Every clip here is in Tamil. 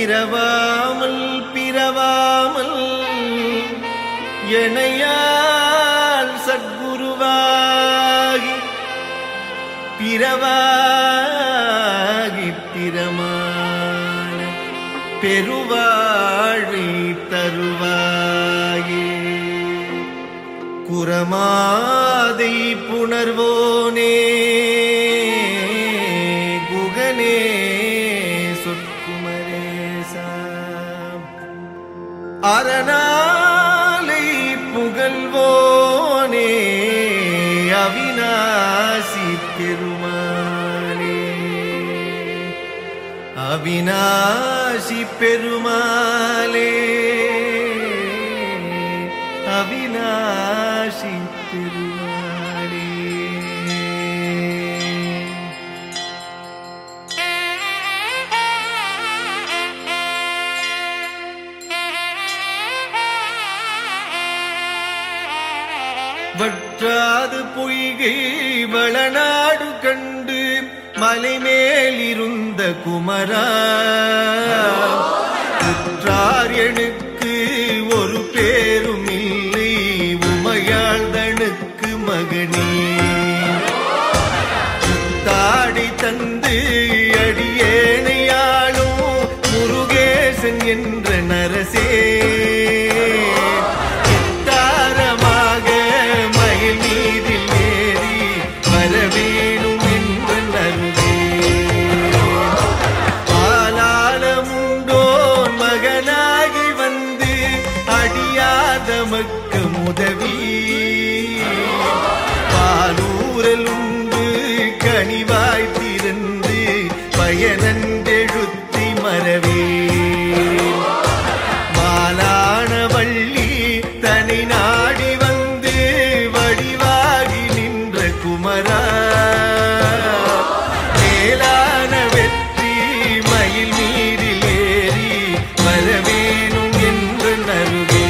இரவாமல் பிறவாமல் எனையால் சத்குருவாகி பிறவாகி பிரமான பெருவாழை தருவாயே. குரமாதை புணர்வோனே குகனே சொற்குமரேசா அரணாலை புகழ்வோனே அவிநாசி பெருமானே அவிநாசி பெருமாளே அவிநாசி பெருமாளே. வற்றாது பொய்கை வளநாடு கண்டு மலைமேலிருந்த குமரா உற்றார் எனக்கு ஒரு பேரும் இல்லை உமையாழ்தனுக்கு மகனே. தாடி தந்து அடியேனையாளும் முருகேசன் என்ற நரசே தாரமாக மயில் மீதில் ஏறி வரவேணும் என்று நருவே. பாலாளமுண்டோன் மகனாகி வந்து அடியாதமக்கு உதவி பாலூரல் உண்டு கனிவாய் திறந்து பயனெழுத்தி மறவே. மாலான வள்ளி தனி நாடி வந்து வடிவாகி நின்ற குமரா மேலான வெற்றி மயில் மீறில் ஏறி வரவேணும் என்று நருவே.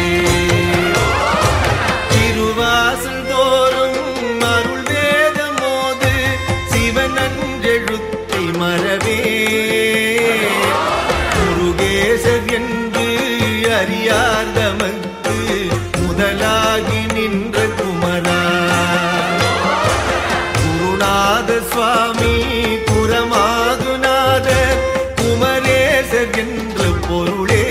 திருவாசல் தோறும் அருள் வேதம் மோது சிவனஞ்செழுத்தை மறவே. முருகேசர் என்று அறியார் தமக்கு முதலாகி நின்ற குமரா குருநாத சுவாமி குரமாதுநாத குமரேசர் என்ற பொருளே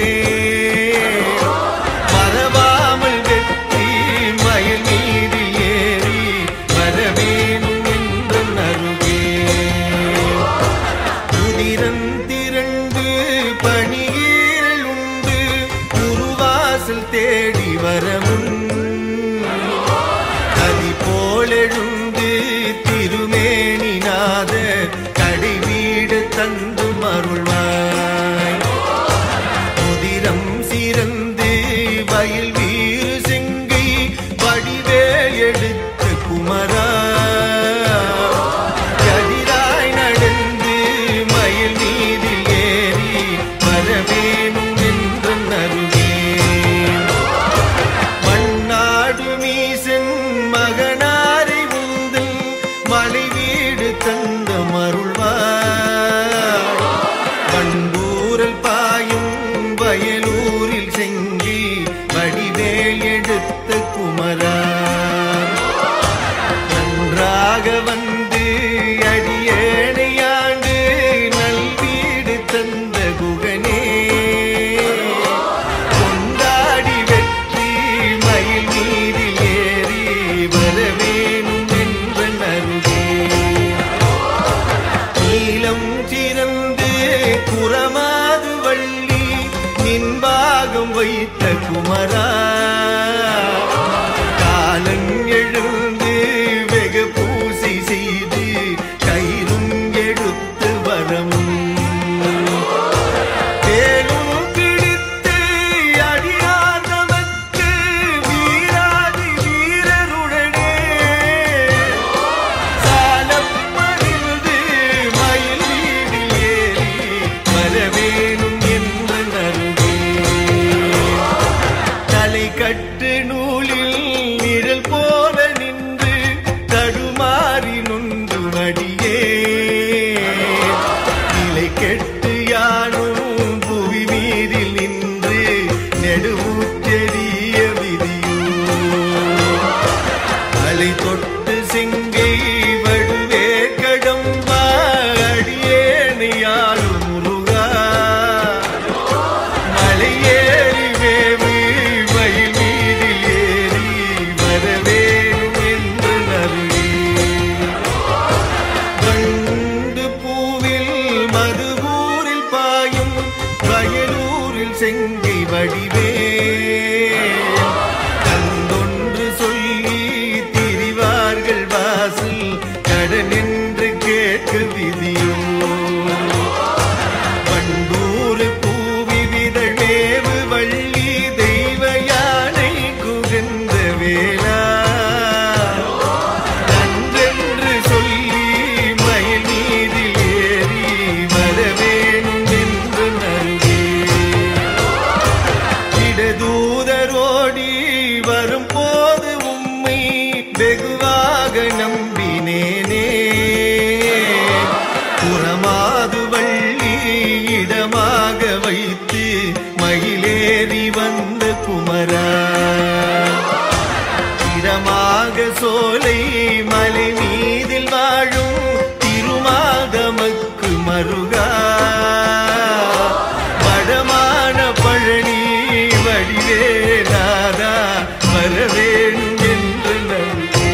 மறவாமல் வெற்றி மயில் மீதில் ஏறி வரவேணும் என்று நருவே. உதிரன் திரண்டு பணியீரல் உண்டு குருவாசல் தேடி வரமுன் அதி போலெழுந்து திருமேனிநாத கடை வீடு தந்து மருள்வாய். உதிரம் சிறந்து வயல் வீறு செங்கை வடிவேல் எடுத்த குமரா கதிராய் நடந்து மயில் மீதில் ஏறி வரவேணும் என்று நருவே. மண்ணாடு மீசன் மகனாரை உந்தல் மலை வீடு தந்த மருள்வாய். பண்பூரல் பாயும் வயலூரில் செங்கி வடிவேல் எடுத்த குமரா நன்றாக வந்து அடியேனையாண்டு நல்வீடு தந்த குகனே கொண்டாடி வெற்றி மயில் மீதில் ஏறி வரவேணும் என்ற நருவே. நீலம் சிறந்து குரமாது வள்ளி நின்பாகம் வைத்த குமரா காலன் எழுந்து வெகு பூசை செய்து கயிறும் எடுத்து வரமும் வேலும் பிடித்து அடியார் நமக்கு வீராதி வீரருடனே சாலப்பறிந்து மயில் வீதில் ஏறி வரவேணும் என்று நருவே. தலை கட்டு நூலில் நிழல் போல நின்று தடுமாறி நொந்து அடியே நிலை கெட்டு யானும் புவி ஓடி வரும் போது உம்மை வெகுவாக நம்பினேனே. புறமாது வள்ளி இடமாக வைத்து மயிலேறி வந்த குமரா, இடமாக சோலை மலை மீதில் வாழும் திருமாதமக்கு மருகா, வடமான பழனி வடிவேலாதா வரவேணும் என்று நன்றே.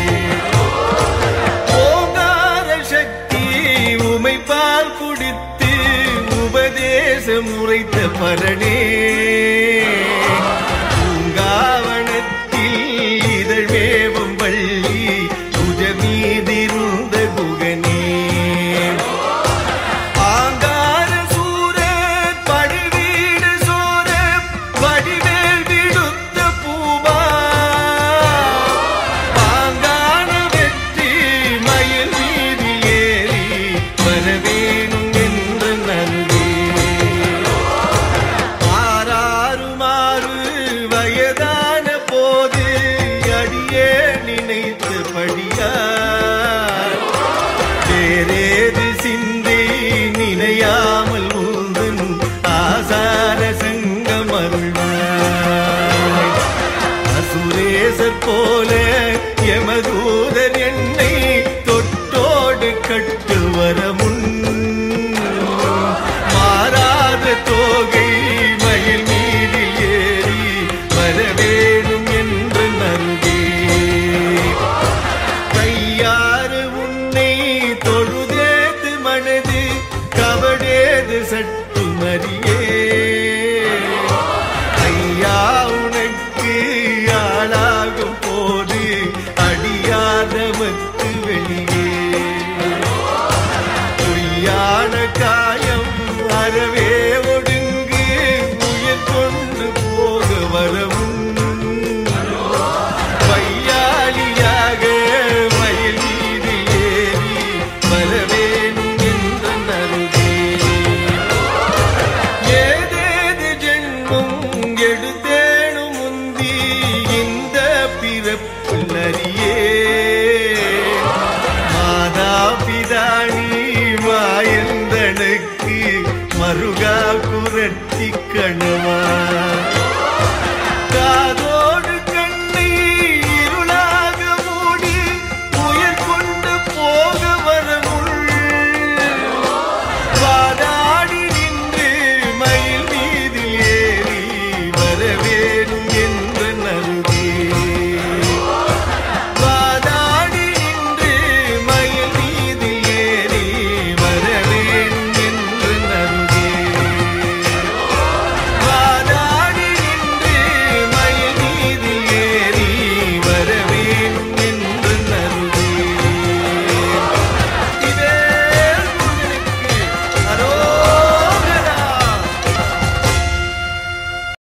ஓங்கார சக்தி உமைப்பால் குடித்து உபதேசம் உரைத்த பரணே, பூங்காவனத்தில் இதழ்வேவும் வள்ளி புஜமீதிருந்த குகனே. ஆங்கார சூர படுவீடு சோர வடிவேல் விடுத்த பூமா, பாங்கான வெற்றி மயில் மீது ஏறி வரவேணும் என்று நன்றி. ஆறாறுமாறு வயதான போது அடியே நினைத்தபடியார் வேறேது சிந்தை நினையாமல் உந்தன் ஆசார சங்கம் அருள்வாய். அசுரேசர் போல யமதூதர் என்னை தொட்டோடு கட்டு வர முன் மாறாத தோகை மயில் மீது ஏறி வரவேணும் என்று நன்றி. கையாறு உன்னை தொழுதேது மனது கவடேது சட்டு மறியே. ஐயா உனக்கு ஆளாகும் போது அடியாதமக்கு வெளியே பொய்யான காயம் அறவே ஒடுங்கு உயிர் கொண்டு போக வரவும்